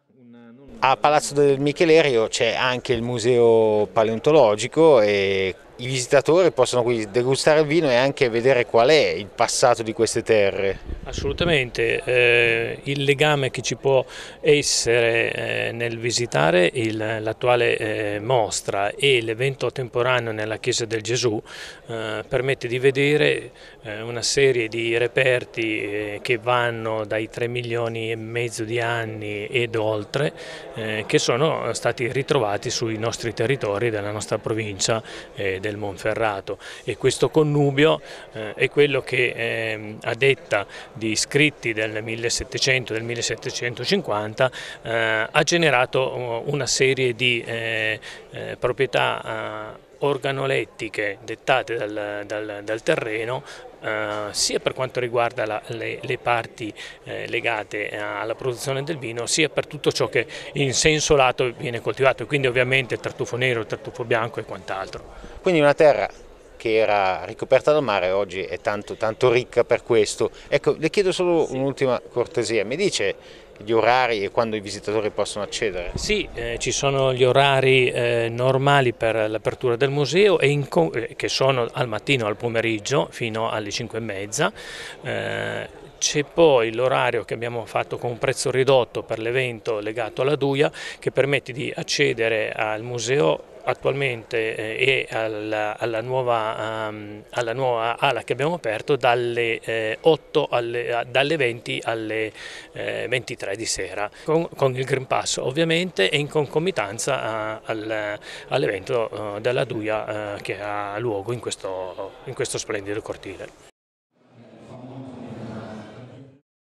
A Palazzo del Michelerio c'è anche il museo paleontologico e i visitatori possono qui degustare il vino e anche vedere qual è il passato di queste terre. Assolutamente, il legame che ci può essere nel visitare l'attuale mostra e l'evento temporaneo nella Chiesa del Gesù permette di vedere una serie di reperti che vanno dai 3 milioni e mezzo di anni ed oltre, che sono stati ritrovati sui nostri territori della nostra provincia del Monferrato, e questo connubio è quello che a detta di scritti del 1700 e del 1750 ha generato una serie di proprietà organolettiche dettate dal terreno, sia per quanto riguarda le parti legate alla produzione del vino, sia per tutto ciò che in senso lato viene coltivato, quindi ovviamente il tartufo nero, il tartufo bianco e quant'altro. Quindi una terra che era ricoperta dal mare oggi è tanto ricca per questo. Ecco, le chiedo solo un'ultima cortesia, mi dice gli orari e quando i visitatori possono accedere? Sì, ci sono gli orari normali per l'apertura del museo che sono al mattino e al pomeriggio fino alle 5:30. C'è poi l'orario che abbiamo fatto con un prezzo ridotto per l'evento legato alla Duia, che permette di accedere al museo attualmente e alla nuova ala che abbiamo aperto dalle 20 alle 23 di sera, con il Green Pass ovviamente, e in concomitanza all'evento della Duia che ha luogo in questo splendido cortile.